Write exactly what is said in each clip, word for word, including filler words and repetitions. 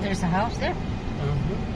there's a house there. Uh-huh.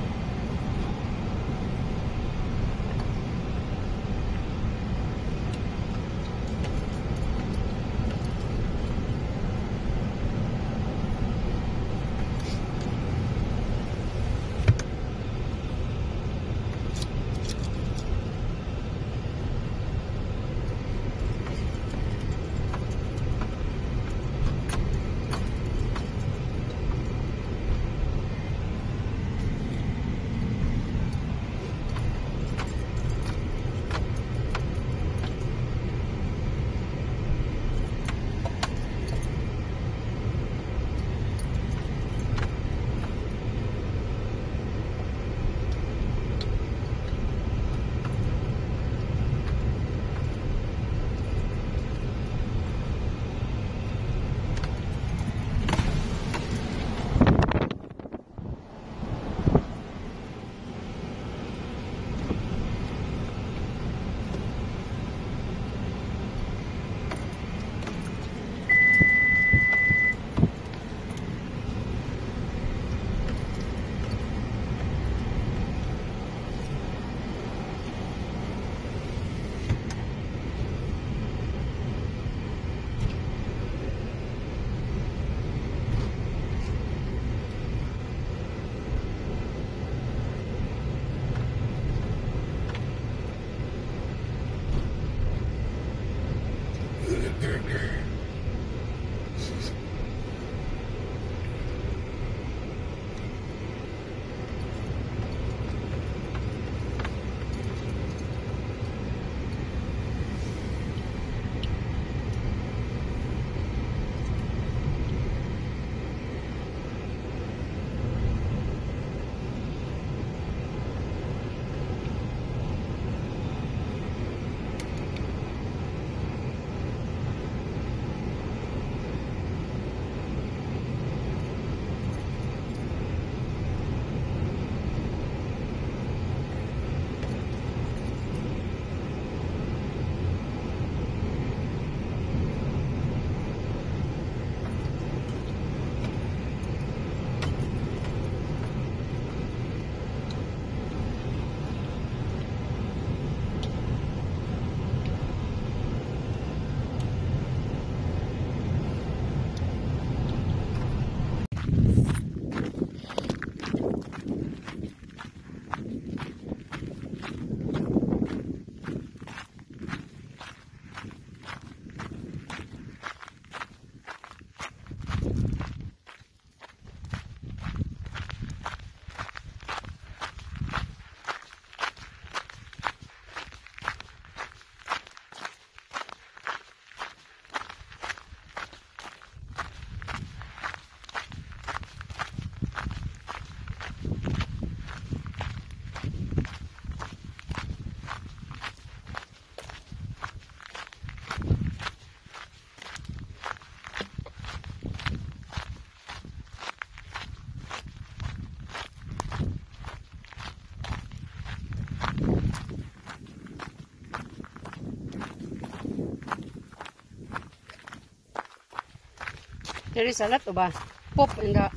There is a lot of uh, poop in the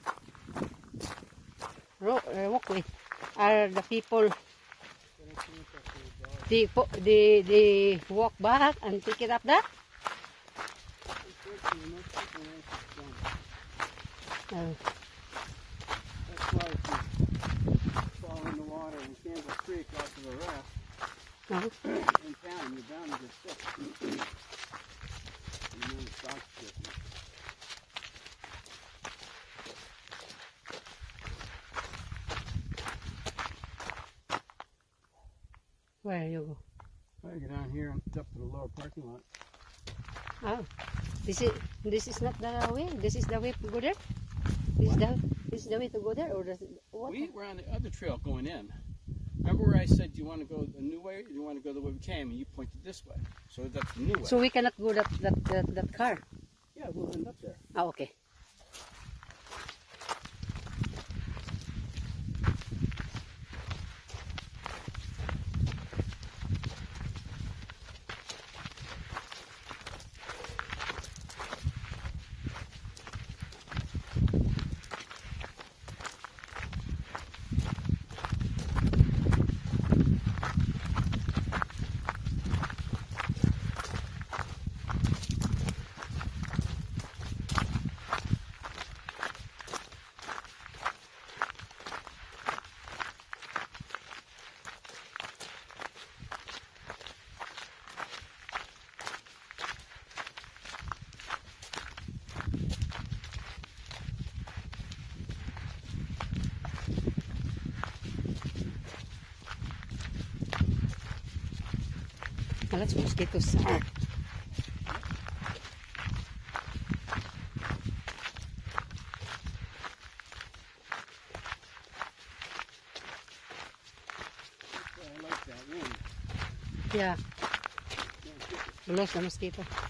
road, uh, walkway. Are the people they, they, they walk back and pick it up there? Oh. That's why if you fall in the water in Campbell Creek off of a raft Uh-huh. in town, you're bound to get sick. You know, it's dog shit. Where you go? I get down here and up to the lower parking lot. Oh, this is this is not the way. This is the way to go there. This is the this is the way to go there, or does it, what? We were on the other trail going in. Remember where I said, do you want to go the new way, or do you want to go the way we came? And you pointed this way. So that's the new way. So we cannot go that that that, that car. Yeah, we'll end up there. Oh, okay. Ah, lots of mosquitoes. I like that wind. Yeah. Blows the mosquito.